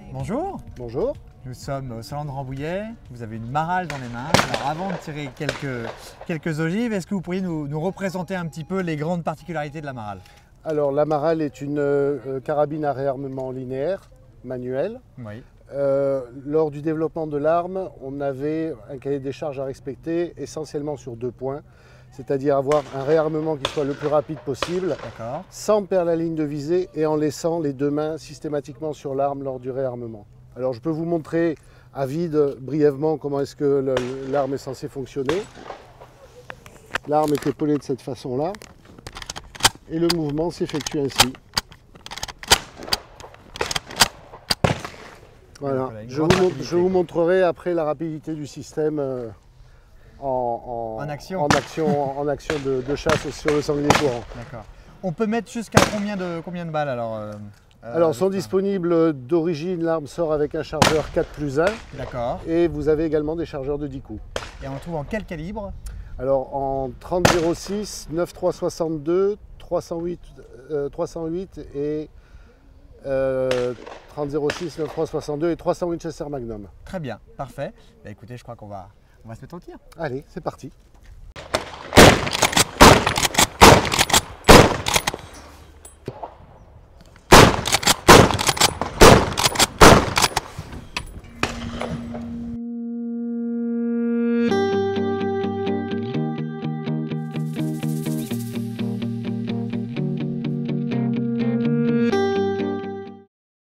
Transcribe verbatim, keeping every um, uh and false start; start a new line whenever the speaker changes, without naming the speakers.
Bonjour,
Bonjour.
nous sommes au salon de Rambouillet, vous avez une marale dans les mains. Alors avant de tirer quelques, quelques ogives, est-ce que vous pourriez nous, nous représenter un petit peu les grandes particularités de la marale?
Alors la marale est une euh, carabine à réarmement linéaire, manuelle.
Oui.
Euh, lors du développement de l'arme, on avait un cahier des charges à respecter essentiellement sur deux points, c'est-à-dire avoir un réarmement qui soit le plus rapide possible,
D'accord.
sans perdre la ligne de visée et en laissant les deux mains systématiquement sur l'arme lors du réarmement. Alors je peux vous montrer à vide brièvement comment est-ce que l'arme est censée fonctionner. L'arme est épaulée de cette façon-là et le mouvement s'effectue ainsi. Voilà. Je vous, je vous montrerai après la rapidité du système euh, en, en,
en action,
en action, en action de, de chasse sur le sanglier courant.
D'accord. On peut mettre jusqu'à combien de, combien de balles alors euh,
Alors sont disponibles d'origine, l'arme sort avec un chargeur quatre plus un.
D'accord.
Et vous avez également des chargeurs de dix coups.
Et on le trouve en quel calibre?
Alors en trente zéro six, neuf trois soixante-deux, trois cent huit, euh, trois cent huit et euh, trente zéro six, neuf trois soixante-deux et trois cents Winchester Magnum.
Très bien, parfait. Bah, écoutez, je crois qu'on va, on va se mettre au tir.
Allez, c'est parti.